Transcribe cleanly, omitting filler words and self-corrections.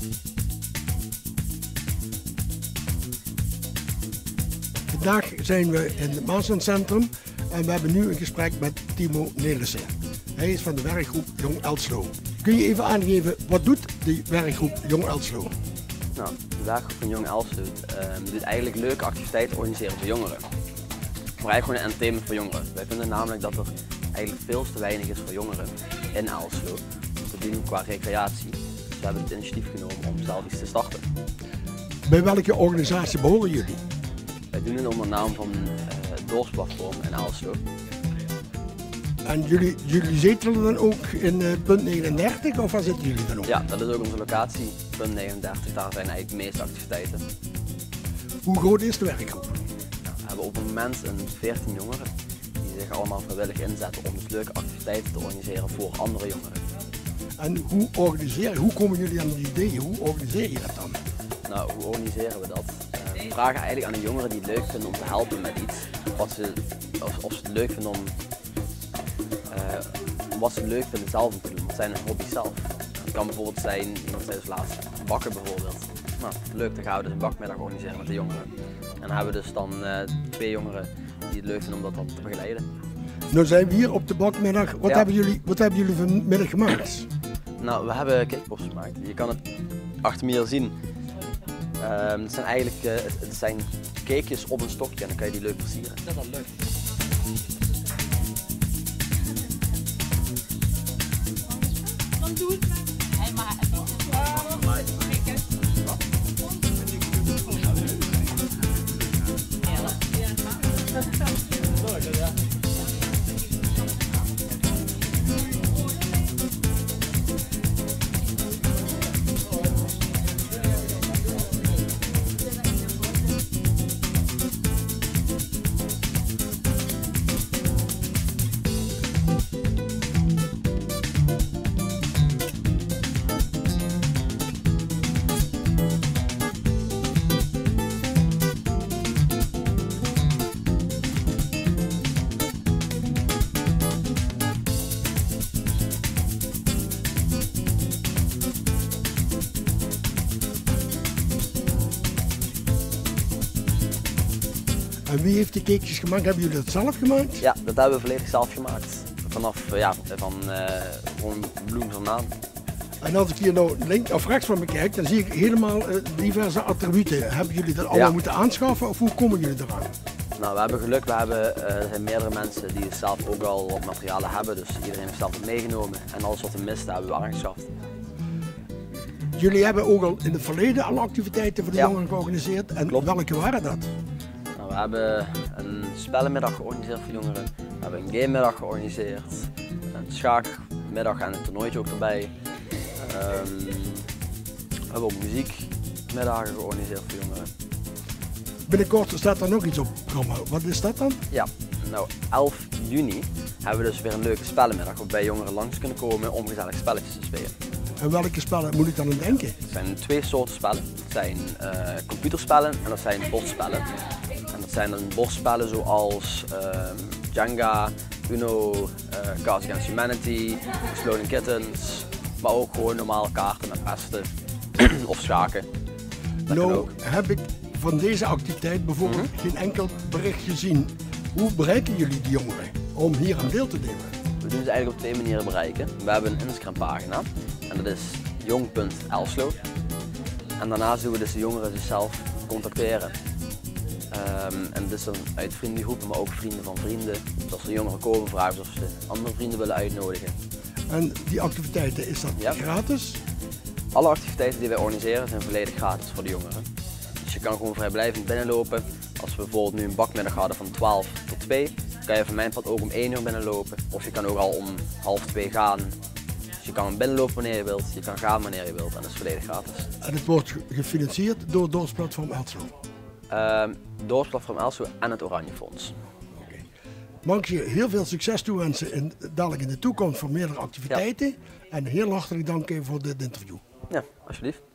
Vandaag zijn we in het Maaslandcentrum en we hebben nu een gesprek met Timo Nelissen. Hij is van de werkgroep Jong Elslo. Kun je even aangeven, wat doet die werkgroep Jong Elslo? Nou, de werkgroep van Jong Elslo doet eigenlijk leuke activiteiten organiseren voor jongeren. Maar eigenlijk gewoon een entertainment voor jongeren. Wij vinden namelijk dat er eigenlijk veel te weinig is voor jongeren in Elslo om te doen qua recreatie. Dus we hebben het initiatief genomen om zelf iets te starten. Bij welke organisatie behoren jullie? Wij doen het onder naam van het Dorpsplatform in Elslo. En jullie zetelen dan ook in punt 39 of waar zitten jullie dan ook? Ja, dat is ook onze locatie, punt 39, daar zijn eigenlijk de meeste activiteiten. Hoe groot is de werkgroep? Nou, we hebben op het moment 14 jongeren die zich allemaal vrijwillig inzetten om dus leuke activiteiten te organiseren voor andere jongeren. En hoe komen jullie aan die ideeën? Hoe organiseer je dat dan? Nou, hoe organiseren we dat? We vragen eigenlijk aan de jongeren die het leuk vinden om te helpen met iets. Of ze het leuk vinden om wat ze leuk vinden zelf om te doen. Wat zijn hun hobby's zelf? Het kan bijvoorbeeld zijn, iemand zei dus laatst, bakken bijvoorbeeld. Nou, leuk, dan gaan we dus een bakmiddag organiseren met de jongeren. En dan hebben we dus dan 2 jongeren die het leuk vinden om dat te begeleiden. Nu zijn we hier op de bakmiddag. Wat hebben jullie vanmiddag gemaakt? Nou, we hebben cakepops gemaakt. Je kan het achter me hier zien. Het zijn cakejes op een stokje en dan kan je die leuk versieren. Dat is wel leuk. Dan doe het. Hij maar even. En wie heeft die cakejes gemaakt? Hebben jullie dat zelf gemaakt? Ja, dat hebben we volledig zelf gemaakt. Vanaf gewoon bloem vandaan. En als ik hier nou links of rechts van me kijk, dan zie ik helemaal diverse attributen. Hebben jullie dat allemaal moeten aanschaffen of hoe komen jullie eraan? Nou, we hebben geluk, er zijn meerdere mensen die zelf ook al wat materialen hebben, dus iedereen heeft zelf wat meegenomen. En alles wat we misten hebben we aangeschaft. Jullie hebben ook al in het verleden alle activiteiten voor de jongeren georganiseerd. En Klopt. welke waren dat? Nou, we hebben een spellenmiddag georganiseerd voor jongeren, we hebben een gamemiddag georganiseerd, een schaakmiddag en een toernooitje ook erbij. We hebben ook muziekmiddagen georganiseerd voor jongeren. Binnenkort staat er nog iets op het programma. Wat is dat dan? Ja, nou 11 juni hebben we dus weer een leuke spellenmiddag waarbij jongeren langs kunnen komen om gezellig spelletjes te spelen. En welke spellen moet ik dan aan denken? Het zijn 2 soorten spellen. Dat zijn computerspellen en dat zijn bordspellen. En dat zijn dan bordspellen zoals Jenga, Uno, Cards Against Humanity, Exploding Kittens, maar ook gewoon normale kaarten met pesten of schaken. Dat kan ook. Heb ik van deze activiteit bijvoorbeeld geen enkel bericht gezien. Hoe bereiken jullie die jongeren om hier aan deel te nemen? We doen ze eigenlijk op 2 manieren bereiken. We hebben een Instagram pagina en dat is jong.elslo. En daarnaast doen we dus de jongeren zichzelf contacteren. En dus dan uit vriendengroepen, maar ook vrienden van vrienden. Dus als de jongeren komen, vragen of ze andere vrienden willen uitnodigen. En die activiteiten, is dat gratis? Alle activiteiten die wij organiseren zijn volledig gratis voor de jongeren. Dus je kan gewoon vrijblijvend binnenlopen. Als we bijvoorbeeld nu een bakmiddag hadden van 12 tot 2, kan je van mijn pad ook om 1 uur binnenlopen. Of je kan ook al om 1:30 gaan. Dus je kan binnenlopen wanneer je wilt, je kan gaan wanneer je wilt en dat is volledig gratis. En het wordt gefinancierd door het Dorpsplatform Elslo? Dorpsplatform Elslo en het Oranje Fonds. Mag ik je heel veel succes toewensen dadelijk in de toekomst voor meerdere activiteiten. Ja. En heel hartelijk dank voor dit interview. Ja, alsjeblieft.